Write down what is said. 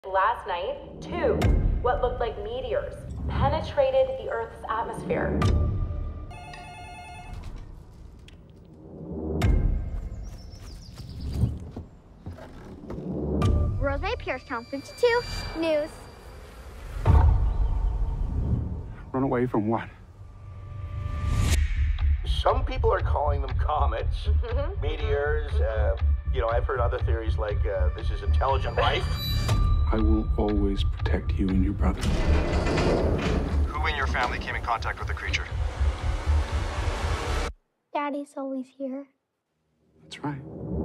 Last night, 2, what looked like meteors, penetrated the Earth's atmosphere. Rose Pierce Conference 2, news. Run away from what? Some people are calling them comets, meteors. I've heard other theories like this is intelligent life. I will always protect you and your brother. Who in your family came in contact with the creature? Daddy's always here. That's right.